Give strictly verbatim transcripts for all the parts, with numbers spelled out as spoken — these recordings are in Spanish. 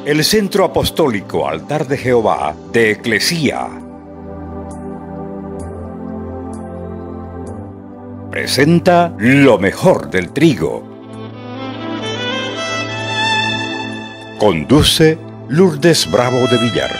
el Centro Apostólico Altar de Jehová de Eclesía presenta lo mejor del trigo. Conduce Lourdes Bravo de Villar.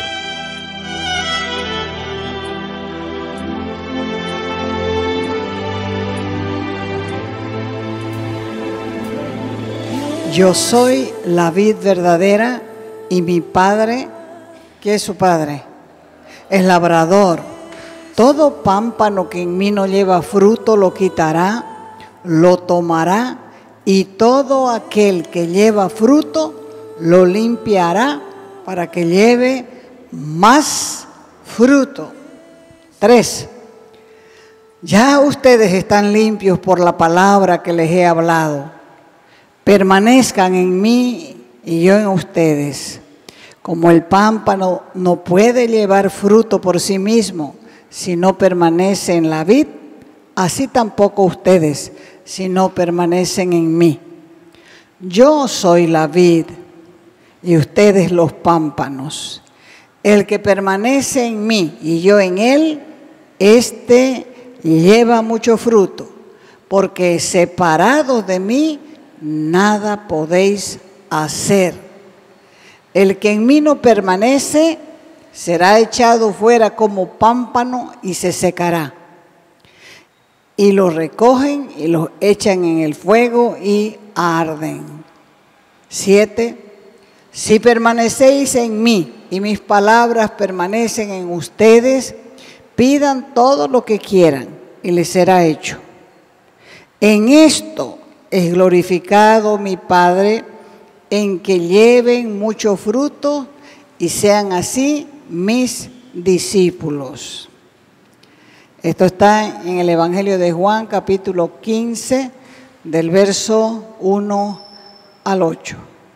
Yo soy la vid verdadera y mi padre, ¿qué es su padre? Es labrador. Todo pámpano que en mí no lleva fruto lo quitará, lo tomará, y todo aquel que lleva fruto lo limpiará para que lleve más fruto. Tres. Ya ustedes están limpios por la palabra que les he hablado. Permanezcan en mí y yo en ustedes. Como el pámpano no puede llevar fruto por sí mismo si no permanece en la vid, así tampoco ustedes si no permanecen en mí. Yo soy la vid y ustedes los pámpanos. El que permanece en mí y yo en él, éste lleva mucho fruto, porque separados de mí, nada podéis hacer. El que en mí no permanece será echado fuera como pámpano y se secará. Y los recogen y los echan en el fuego y arden. Siete. Si permanecéis en mí y mis palabras permanecen en ustedes, pidan todo lo que quieran y les será hecho. En esto es glorificado mi Padre, en que lleven mucho fruto y sean así mis discípulos. Esto está en el Evangelio de Juan, capítulo quince, del verso uno al ocho.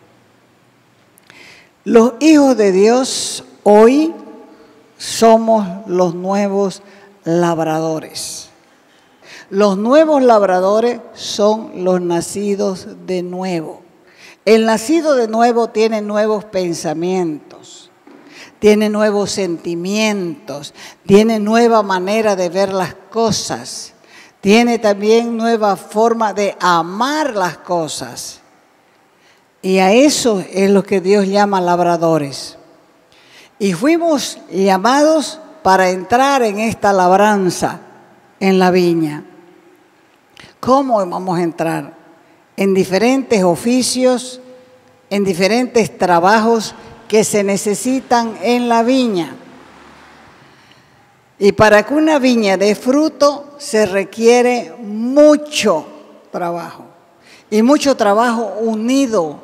Los hijos de Dios hoy somos los nuevos labradores. Los nuevos labradores son los nacidos de nuevo. El nacido de nuevo tiene nuevos pensamientos, tiene nuevos sentimientos, tiene nueva manera de ver las cosas, tiene también nueva forma de amar las cosas. Y a eso es lo que Dios llama labradores. Y fuimos llamados para entrar en esta labranza en la viña. ¿Cómo vamos a entrar? En diferentes oficios, en diferentes trabajos que se necesitan en la viña. Y para que una viña dé fruto se requiere mucho trabajo. Y mucho trabajo unido.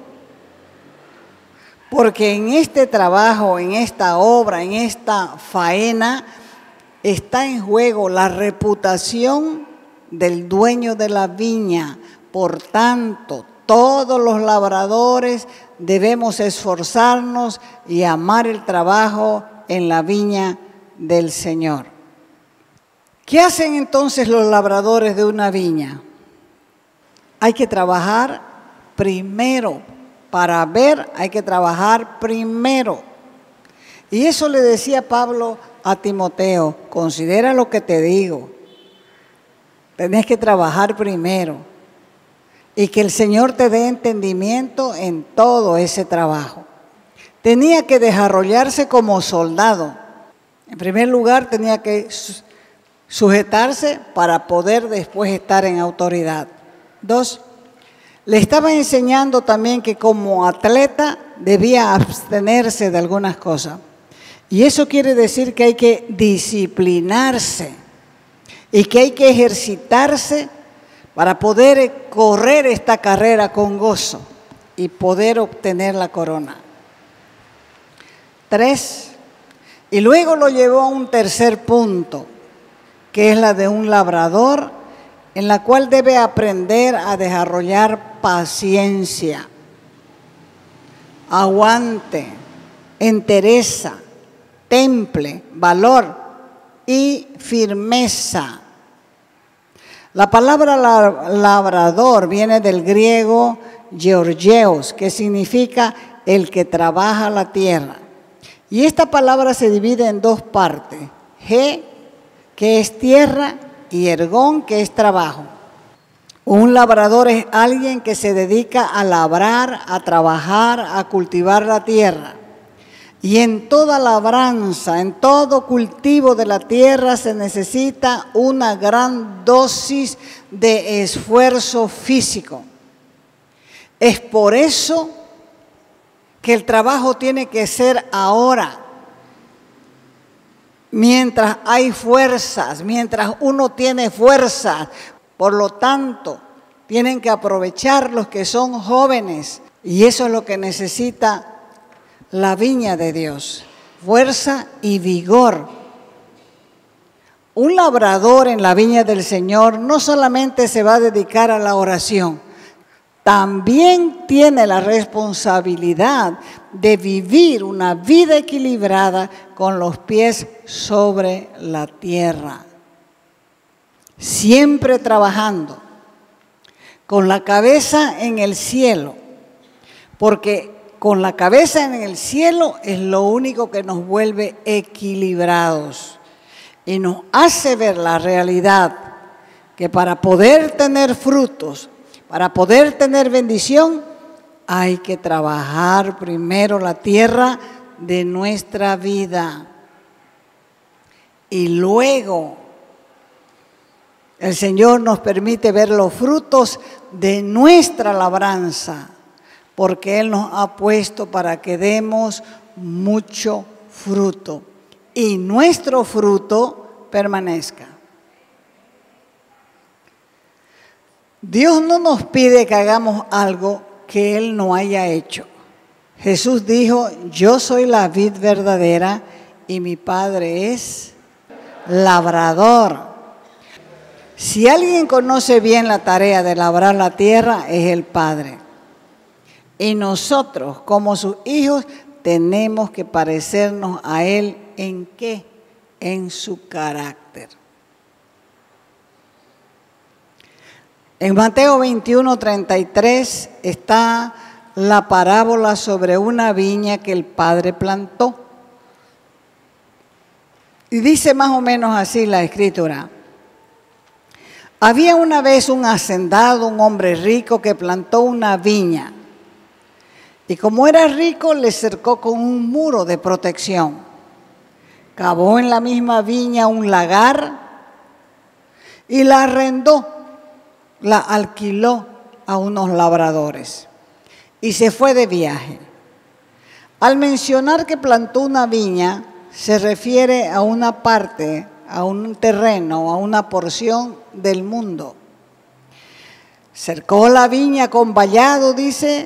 Porque en este trabajo, en esta obra, en esta faena, está en juego la reputación del dueño de la viña. Por tanto, todos los labradores debemos esforzarnos y amar el trabajo en la viña del Señor. ¿Qué hacen entonces los labradores de una viña? Hay que trabajar primero. Para ver hay que trabajar primero. Y eso le decía Pablo a Timoteo: considera lo que te digo. Tenés que trabajar primero. Y que el Señor te dé entendimiento en todo ese trabajo. Tenía que desarrollarse como soldado. En primer lugar, tenía que sujetarse para poder después estar en autoridad. Dos, le estaba enseñando también que como atleta debía abstenerse de algunas cosas. Y eso quiere decir que hay que disciplinarse y que hay que ejercitarse para poder correr esta carrera con gozo y poder obtener la corona. Tres, y luego lo llevó a un tercer punto, que es la de un labrador, en la cual debe aprender a desarrollar paciencia, aguante, entereza, temple, valor y firmeza. La palabra labrador viene del griego georgeos, que significa el que trabaja la tierra. Y esta palabra se divide en dos partes. Ge, que es tierra, y ergón, que es trabajo. Un labrador es alguien que se dedica a labrar, a trabajar, a cultivar la tierra. Y en toda labranza, en todo cultivo de la tierra se necesita una gran dosis de esfuerzo físico. Es por eso que el trabajo tiene que ser ahora, mientras hay fuerzas, mientras uno tiene fuerzas. Por lo tanto, tienen que aprovechar los que son jóvenes. Y eso es lo que necesita la viña de Dios, fuerza y vigor. Un labrador en la viña del Señor no solamente se va a dedicar a la oración, también tiene la responsabilidad de vivir una vida equilibrada con los pies sobre la tierra. Siempre trabajando, con la cabeza en el cielo, porque con la cabeza en el cielo es lo único que nos vuelve equilibrados y nos hace ver la realidad que para poder tener frutos, para poder tener bendición, hay que trabajar primero la tierra de nuestra vida y luego el Señor nos permite ver los frutos de nuestra labranza, porque Él nos ha puesto para que demos mucho fruto y nuestro fruto permanezca. Dios no nos pide que hagamos algo que Él no haya hecho. Jesús dijo, yo soy la vid verdadera y mi Padre es labrador. Si alguien conoce bien la tarea de labrar la tierra, es el Padre. Y nosotros, como sus hijos, tenemos que parecernos a Él. ¿En qué? En su carácter. En Mateo veintiuno, treinta y tres está la parábola sobre una viña que el Padre plantó. Y dice más o menos así la Escritura. Había una vez un hacendado, un hombre rico que plantó una viña. Y como era rico, le cercó con un muro de protección. Cavó en la misma viña un lagar y la arrendó, la alquiló a unos labradores. Y se fue de viaje. Al mencionar que plantó una viña, se refiere a una parte, a un terreno, a una porción del mundo. Cercó la viña con vallado, dice,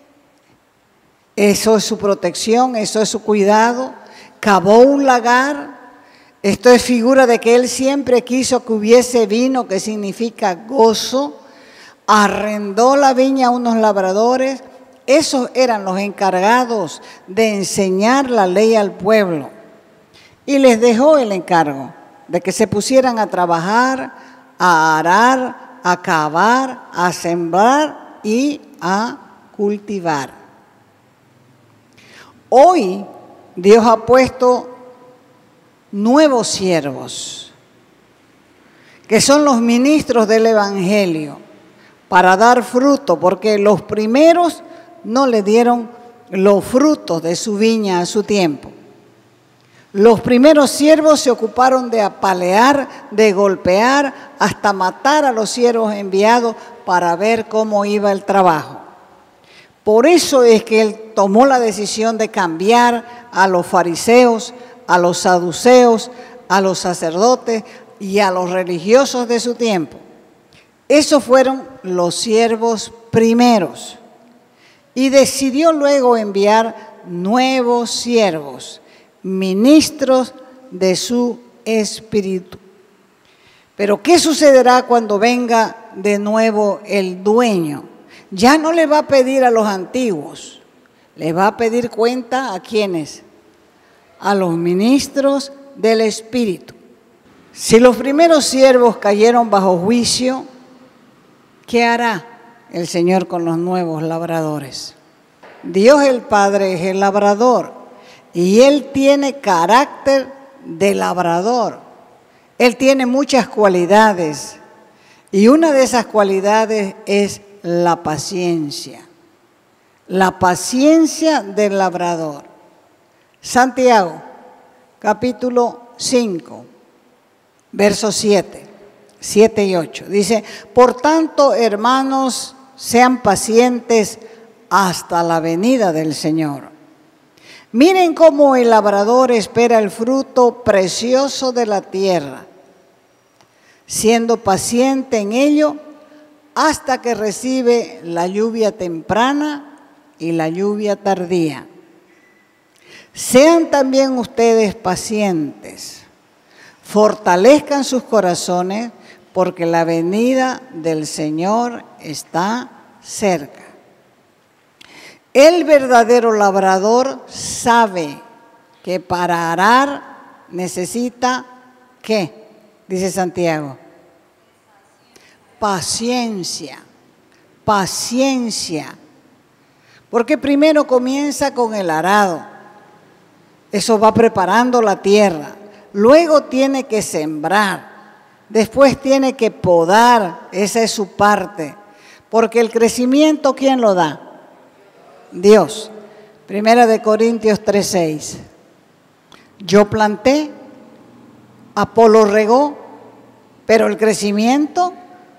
eso es su protección, eso es su cuidado. Cavó un lagar, esto es figura de que él siempre quiso que hubiese vino, que significa gozo. Arrendó la viña a unos labradores, esos eran los encargados de enseñar la ley al pueblo. Y les dejó el encargo de que se pusieran a trabajar, a arar, a cavar, a sembrar y a cultivar. Hoy Dios ha puesto nuevos siervos, que son los ministros del Evangelio, para dar fruto, porque los primeros no le dieron los frutos de su viña a su tiempo. Los primeros siervos se ocuparon de apalear, de golpear, hasta matar a los siervos enviados para ver cómo iba el trabajo. Por eso es que él tomó la decisión de cambiar a los fariseos, a los saduceos, a los sacerdotes y a los religiosos de su tiempo. Esos fueron los siervos primeros. Y decidió luego enviar nuevos siervos, ministros de su espíritu. Pero ¿qué sucederá cuando venga de nuevo el dueño? Ya no le va a pedir a los antiguos, le va a pedir cuenta ¿a quiénes? A los ministros del espíritu. Si los primeros siervos cayeron bajo juicio, ¿qué hará el Señor con los nuevos labradores? Dios el Padre es el labrador y Él tiene carácter de labrador. Él tiene muchas cualidades y una de esas cualidades es la paciencia. La paciencia del labrador. Santiago, capítulo cinco, versos siete, siete y ocho. Dice, por tanto, hermanos, sean pacientes hasta la venida del Señor. Miren cómo el labrador espera el fruto precioso de la tierra, siendo paciente en ello hasta que recibe la lluvia temprana y la lluvia tardía. Sean también ustedes pacientes, fortalezcan sus corazones, porque la venida del Señor está cerca. El verdadero labrador sabe que para arar necesita, ¿qué? Dice Santiago. Paciencia, paciencia. Porque primero comienza con el arado. Eso va preparando la tierra. Luego tiene que sembrar. Después tiene que podar. Esa es su parte. Porque el crecimiento, ¿quién lo da? Dios. Primera de Corintios tres seis. Yo planté, Apolo regó, pero el crecimiento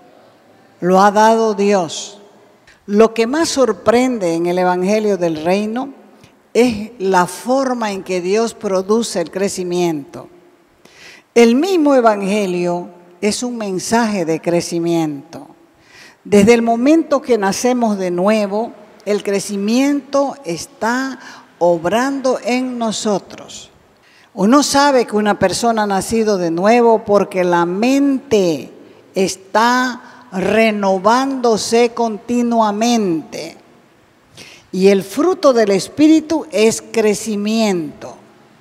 lo ha dado Dios. Lo que más sorprende en el Evangelio del Reino es la forma en que Dios produce el crecimiento. El mismo Evangelio es un mensaje de crecimiento. Desde el momento que nacemos de nuevo, el crecimiento está obrando en nosotros. Uno sabe que una persona ha nacido de nuevo porque la mente está renovándose continuamente. Y el fruto del Espíritu es crecimiento.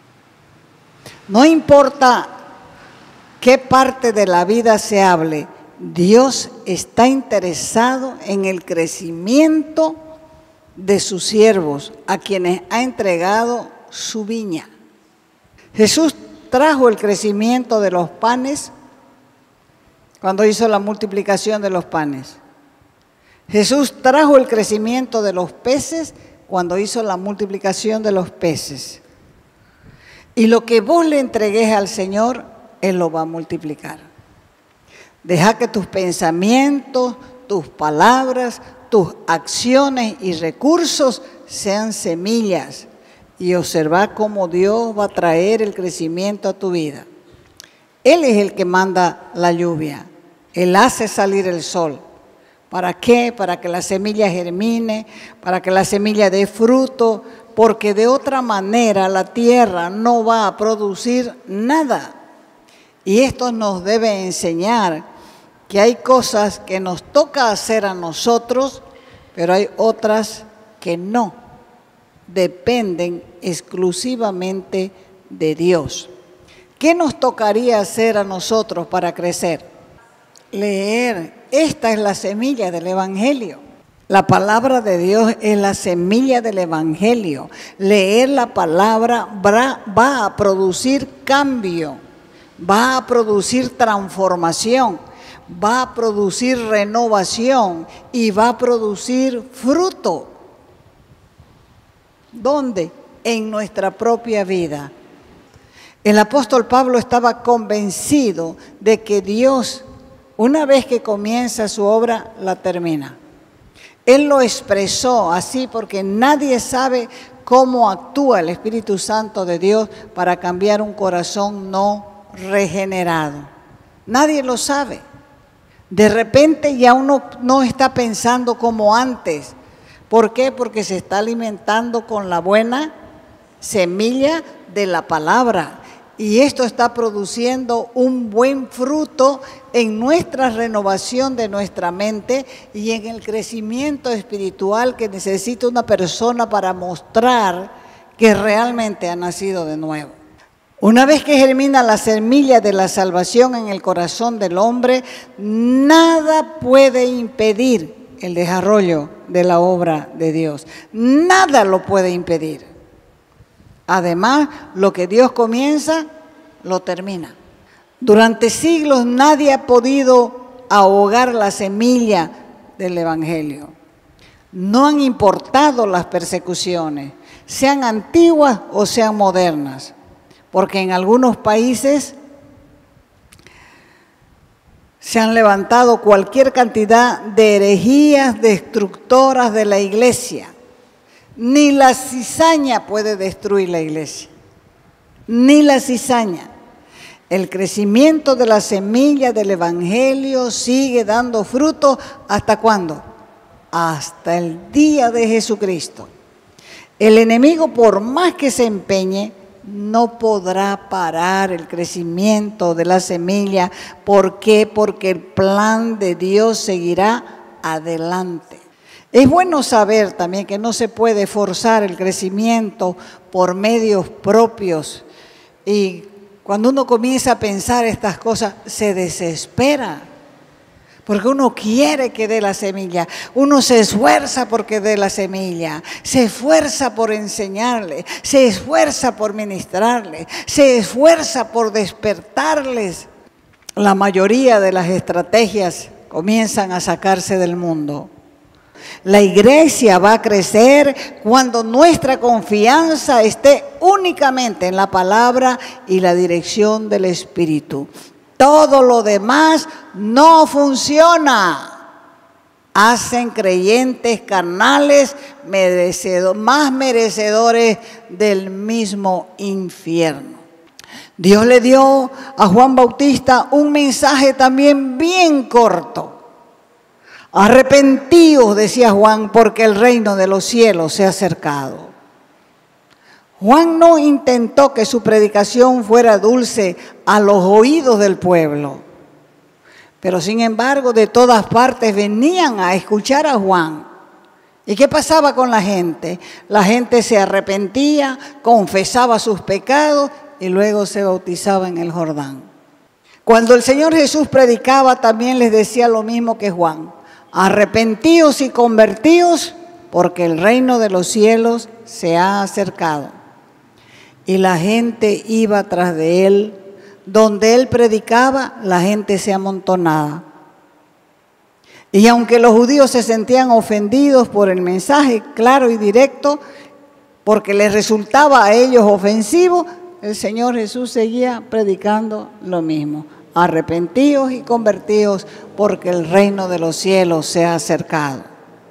No importa qué parte de la vida se hable, Dios está interesado en el crecimiento de sus siervos, a quienes ha entregado su viña. Jesús trajo el crecimiento de los panes cuando hizo la multiplicación de los panes. Jesús trajo el crecimiento de los peces cuando hizo la multiplicación de los peces. Y lo que vos le entregues al Señor, Él lo va a multiplicar. Deja que tus pensamientos, tus palabras, tus acciones y recursos sean semillas y observa cómo Dios va a traer el crecimiento a tu vida. Él es el que manda la lluvia. Él hace salir el sol. ¿Para qué? Para que la semilla germine, para que la semilla dé fruto, porque de otra manera la tierra no va a producir nada. Y esto nos debe enseñar que hay cosas que nos toca hacer a nosotros, pero hay otras que no, dependen exclusivamente de Dios. ¿Qué nos tocaría hacer a nosotros para crecer? Leer. Esta es la semilla del Evangelio. La palabra de Dios es la semilla del Evangelio. Leer la palabra va a producir cambio, va a producir transformación, va a producir renovación y va a producir fruto. ¿Dónde? En nuestra propia vida. El apóstol Pablo estaba convencido de que Dios, una vez que comienza su obra, la termina. Él lo expresó así porque nadie sabe cómo actúa el Espíritu Santo de Dios para cambiar un corazón no regenerado. Nadie lo sabe. De repente ya uno no está pensando como antes. ¿Por qué? Porque se está alimentando con la buena semilla de la palabra. Y esto está produciendo un buen fruto en nuestra renovación de nuestra mente y en el crecimiento espiritual que necesita una persona para mostrar que realmente ha nacido de nuevo. Una vez que germina la semilla de la salvación en el corazón del hombre, nada puede impedir el desarrollo de la obra de Dios. Nada lo puede impedir. Además, lo que Dios comienza, lo termina. Durante siglos nadie ha podido ahogar la semilla del Evangelio. No han importado las persecuciones, sean antiguas o sean modernas, porque en algunos países se han levantado cualquier cantidad de herejías destructoras de la iglesia. Ni la cizaña puede destruir la iglesia, ni la cizaña. El crecimiento de la semilla del Evangelio sigue dando fruto. ¿Hasta cuándo? Hasta el día de Jesucristo. El enemigo, por más que se empeñe, no podrá parar el crecimiento de la semilla. ¿Por qué? Porque el plan de Dios seguirá adelante. Es bueno saber también que no se puede forzar el crecimiento por medios propios. Y cuando uno comienza a pensar estas cosas, se desespera. Porque uno quiere que dé la semilla, uno se esfuerza porque dé la semilla, se esfuerza por enseñarle, se esfuerza por ministrarle, se esfuerza por despertarles. La mayoría de las estrategias comienzan a sacarse del mundo. La iglesia va a crecer cuando nuestra confianza esté únicamente en la palabra y la dirección del Espíritu. Todo lo demás no funciona. Hacen creyentes carnales merecedor, más merecedores del mismo infierno. Dios le dio a Juan Bautista un mensaje también bien corto. Arrepentíos, decía Juan, porque el reino de los cielos se ha acercado. Juan no intentó que su predicación fuera dulce a los oídos del pueblo, pero sin embargo de todas partes venían a escuchar a Juan. ¿Y qué pasaba con la gente? La gente se arrepentía, confesaba sus pecados y luego se bautizaba en el Jordán. Cuando el Señor Jesús predicaba, también les decía lo mismo que Juan: arrepentíos y convertíos, porque el reino de los cielos se ha acercado. Y la gente iba tras de él. Donde él predicaba, la gente se amontonaba. Y aunque los judíos se sentían ofendidos por el mensaje claro y directo, porque les resultaba a ellos ofensivo, el Señor Jesús seguía predicando lo mismo: arrepentíos y convertíos, porque el reino de los cielos se ha acercado.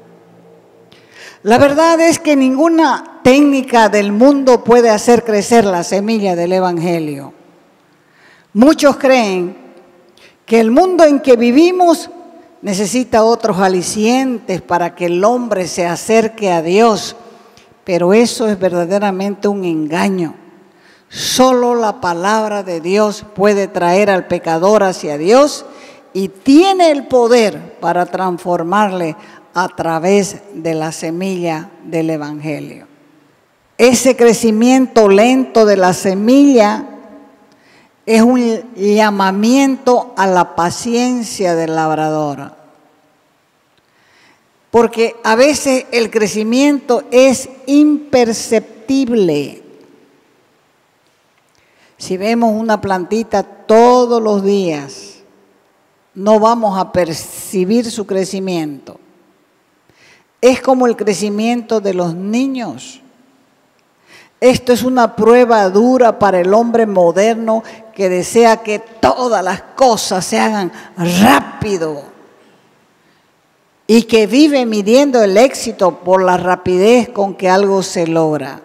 La verdad es que ninguna técnica del mundo puede hacer crecer la semilla del Evangelio. Muchos creen que el mundo en que vivimos necesita otros alicientes para que el hombre se acerque a Dios, pero eso es verdaderamente un engaño. Solo la palabra de Dios puede traer al pecador hacia Dios y tiene el poder para transformarle a través de la semilla del Evangelio. Ese crecimiento lento de la semilla es un llamamiento a la paciencia del labrador. Porque a veces el crecimiento es imperceptible. Si vemos una plantita todos los días, no vamos a percibir su crecimiento. Es como el crecimiento de los niños. Esto es una prueba dura para el hombre moderno que desea que todas las cosas se hagan rápido y que vive midiendo el éxito por la rapidez con que algo se logra.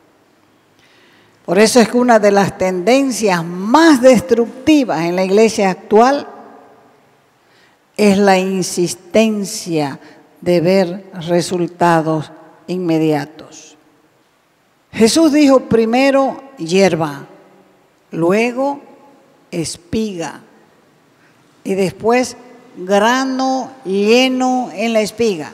Por eso es que una de las tendencias más destructivas en la iglesia actual es la insistencia de ver resultados inmediatos. Jesús dijo primero hierba, luego espiga y después grano lleno en la espiga.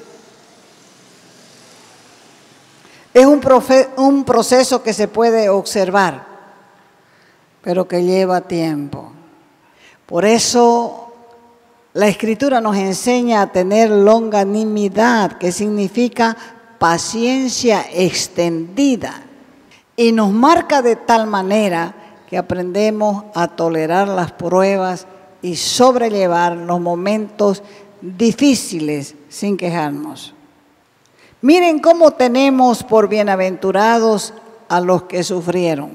Es un, profe, un proceso que se puede observar, pero que lleva tiempo. Por eso La Escritura nos enseña a tener longanimidad, que significa paciencia extendida, y nos marca de tal manera que aprendemos a tolerar las pruebas y sobrellevar los momentos difíciles sin quejarnos. Miren cómo tenemos por bienaventurados a los que sufrieron.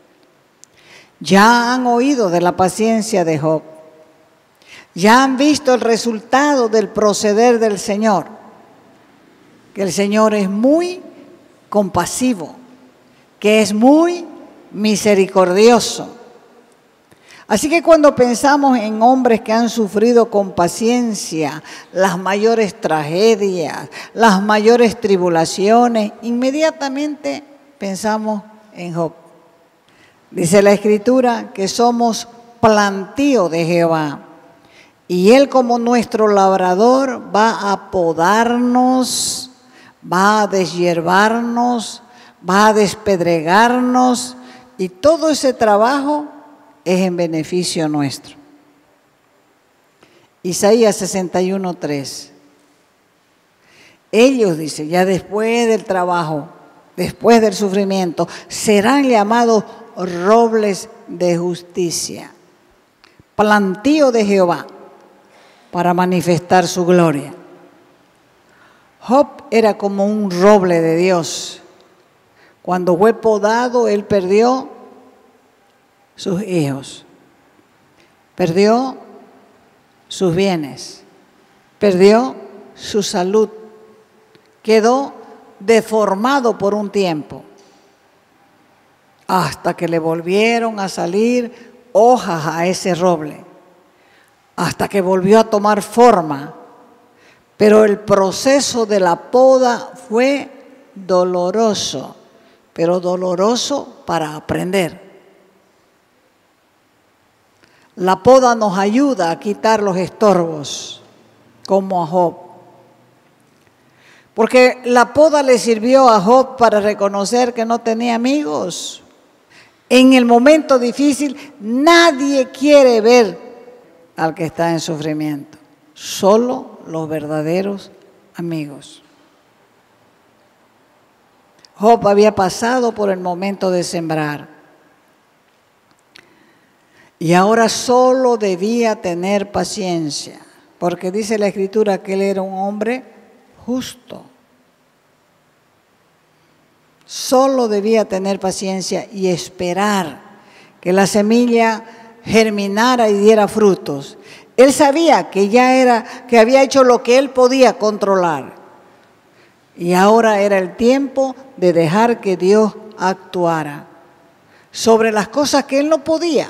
Ya han oído de la paciencia de Job. Ya han visto el resultado del proceder del Señor, que el Señor es muy compasivo, que es muy misericordioso. Así que cuando pensamos en hombres que han sufrido con paciencia las mayores tragedias, las mayores tribulaciones, inmediatamente pensamos en Job. Dice la Escritura que somos plantío de Jehová, y Él, como nuestro labrador, va a podarnos, va a deshiervarnos, va a despedregarnos, y todo ese trabajo es en beneficio nuestro. Isaías sesenta y uno, tres. Ellos, dice, ya después del trabajo, después del sufrimiento, serán llamados robles de justicia, plantío de Jehová, para manifestar su gloria. Job era como un roble de Dios. Cuando fue podado, él perdió sus hijos, perdió sus bienes, perdió su salud, quedó deformado por un tiempo, hasta que le volvieron a salir hojas a ese roble, hasta que volvió a tomar forma. Pero el proceso de la poda fue doloroso, pero doloroso para aprender. La poda nos ayuda a quitar los estorbos, como a Job. Porque la poda le sirvió a Job para reconocer que no tenía amigos. En el momento difícil, nadie quiere ver al que está en sufrimiento, solo los verdaderos amigos. Job había pasado por el momento de sembrar y ahora solo debía tener paciencia, porque dice la Escritura que él era un hombre justo. Solo debía tener paciencia y esperar que la semilla germinara y diera frutos. Él sabía que ya era, que había hecho lo que él podía controlar. Y ahora era el tiempo de dejar que Dios actuara sobre las cosas que él no podía.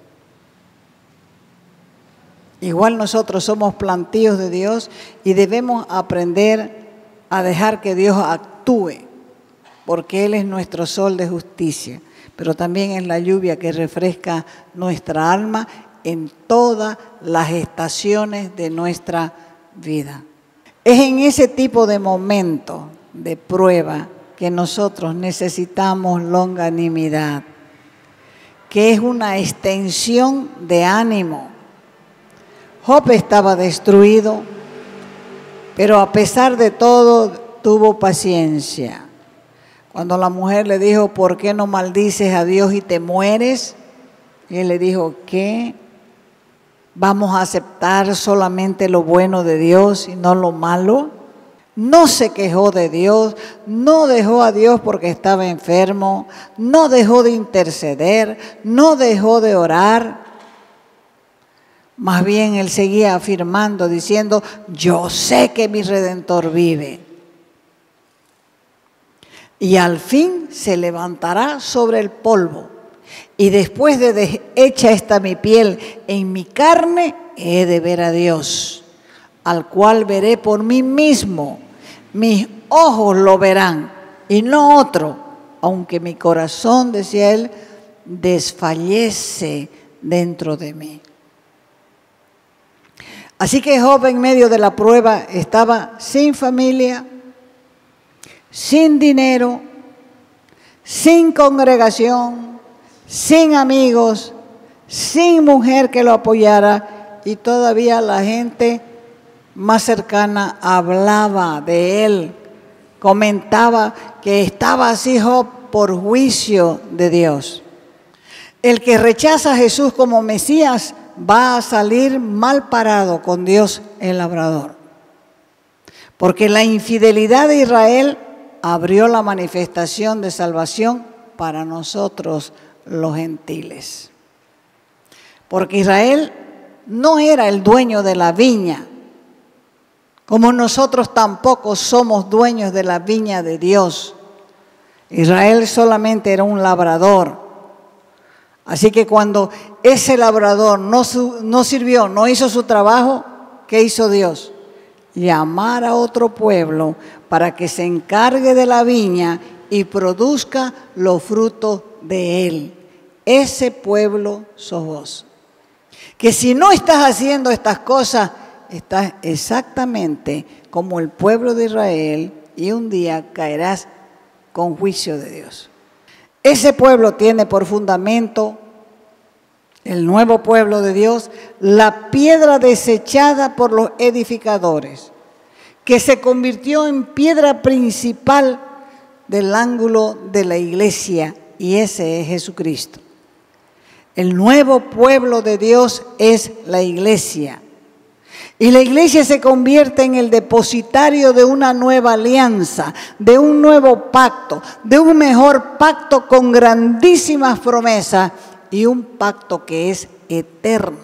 Igual nosotros somos plantíos de Dios y debemos aprender a dejar que Dios actúe, porque Él es nuestro sol de justicia, pero también es la lluvia que refresca nuestra alma en todas las estaciones de nuestra vida. Es en ese tipo de momentos de prueba que nosotros necesitamos longanimidad, que es una extensión de ánimo. Job estaba destruido, pero a pesar de todo tuvo paciencia. Cuando la mujer le dijo, ¿por qué no maldices a Dios y te mueres? Y él le dijo, ¿qué? ¿Vamos a aceptar solamente lo bueno de Dios y no lo malo? No se quejó de Dios, no dejó a Dios porque estaba enfermo, no dejó de interceder, no dejó de orar. Más bien él seguía afirmando, diciendo, yo sé que mi Redentor vive. Y al fin se levantará sobre el polvo. Y después de, de hecha esta mi piel, en mi carne he de ver a Dios, al cual veré por mí mismo. Mis ojos lo verán y no otro, aunque mi corazón, decía él, desfallece dentro de mí. Así que Job, en medio de la prueba, estaba sin familia, sin dinero, sin congregación, sin amigos, sin mujer que lo apoyara y todavía la gente más cercana hablaba de él, comentaba que estaba así Job por juicio de Dios. El que rechaza a Jesús como Mesías va a salir mal parado con Dios el labrador. Porque la infidelidad de Israel abrió la manifestación de salvación para nosotros los gentiles. Porque Israel no era el dueño de la viña, como nosotros tampoco somos dueños de la viña de Dios. Israel solamente era un labrador. Así que cuando ese labrador no, su, no sirvió, no hizo su trabajo, ¿qué hizo Dios? Llamar a otro pueblo para que se encargue de la viña y produzca los frutos de él. Ese pueblo sos vos. Que si no estás haciendo estas cosas, estás exactamente como el pueblo de Israel y un día caerás con juicio de Dios. Ese pueblo tiene por fundamento, el nuevo pueblo de Dios, la piedra desechada por los edificadores, que se convirtió en piedra principal del ángulo de la iglesia, y ese es Jesucristo. El nuevo pueblo de Dios es la iglesia. Y la iglesia se convierte en el depositario de una nueva alianza, de un nuevo pacto, de un mejor pacto con grandísimas promesas y un pacto que es eterno.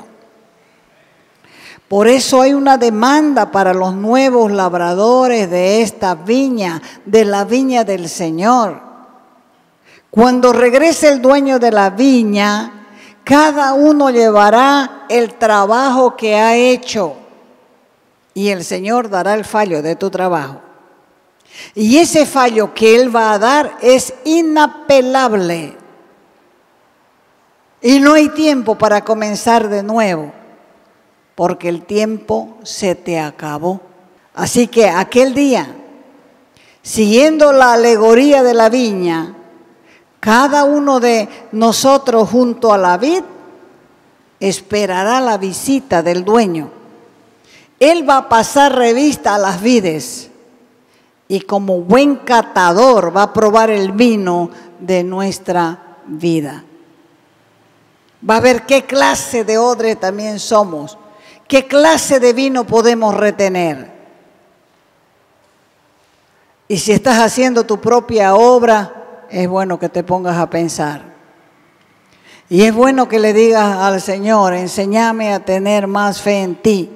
Por eso hay una demanda para los nuevos labradores de esta viña, de la viña del Señor. Cuando regrese el dueño de la viña, cada uno llevará el trabajo que ha hecho. Y el Señor dará el fallo de tu trabajo. Y ese fallo que Él va a dar es inapelable. Y no hay tiempo para comenzar de nuevo, porque el tiempo se te acabó. Así que aquel día, siguiendo la alegoría de la viña, cada uno de nosotros junto a la vid esperará la visita del dueño. Él va a pasar revista a las vides y como buen catador va a probar el vino de nuestra vida. Va a ver qué clase de odre también somos, qué clase de vino podemos retener. Y si estás haciendo tu propia obra, es bueno que te pongas a pensar. Y es bueno que le digas al Señor, enséñame a tener más fe en ti.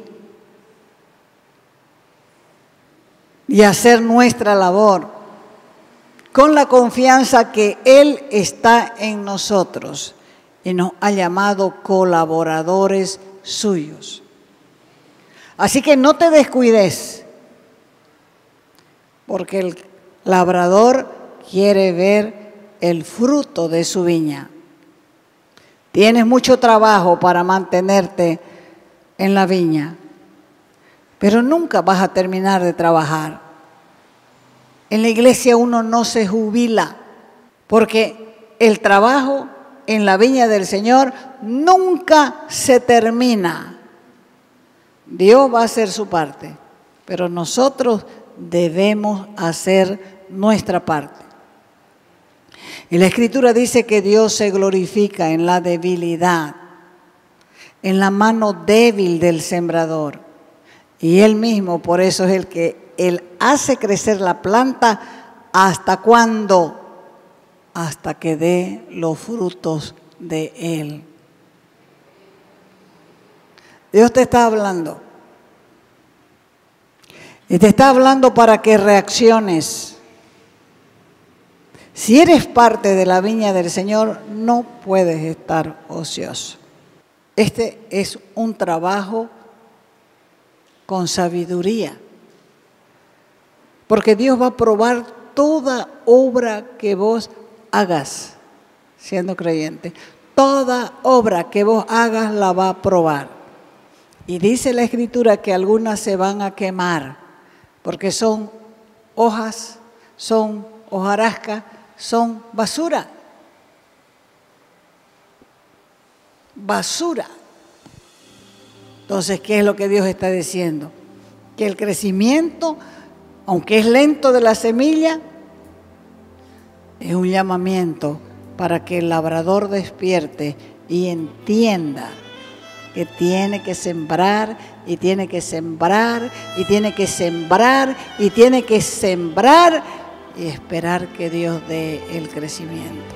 Y hacer nuestra labor con la confianza que Él está en nosotros y nos ha llamado colaboradores suyos. Así que no te descuides, porque el labrador quiere ver el fruto de su viña. Tienes mucho trabajo para mantenerte en la viña, pero nunca vas a terminar de trabajar. En la iglesia uno no se jubila, porque el trabajo en la viña del Señor nunca se termina. Dios va a hacer su parte, pero nosotros debemos hacer nuestra parte. Y la Escritura dice que Dios se glorifica en la debilidad, en la mano débil del sembrador. Y Él mismo, por eso es el que Él hace crecer la planta. ¿Hasta cuándo? Hasta que dé los frutos de Él. Dios te está hablando. Y te está hablando para que reacciones. Si eres parte de la viña del Señor, no puedes estar ocioso. Este es un trabajo con sabiduría. Porque Dios va a probar toda obra que vos hagas, siendo creyente. Toda obra que vos hagas la va a probar. Y dice la Escritura que algunas se van a quemar, porque son hojas, son hojarasca, son basura. Basura. Entonces, ¿qué es lo que Dios está diciendo? Que el crecimiento, aunque es lento de la semilla, es un llamamiento para que el labrador despierte y entienda que tiene que sembrar y tiene que sembrar y tiene que sembrar y tiene que sembrar y esperar que Dios dé el crecimiento.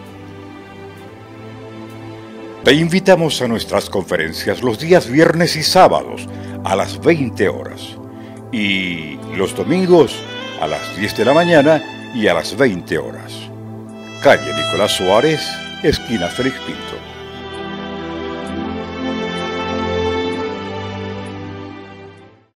Te invitamos a nuestras conferencias los días viernes y sábados a las veinte horas y los domingos a las diez de la mañana y a las veinte horas. Calle Nicolás Suárez, esquina Félix Pinto.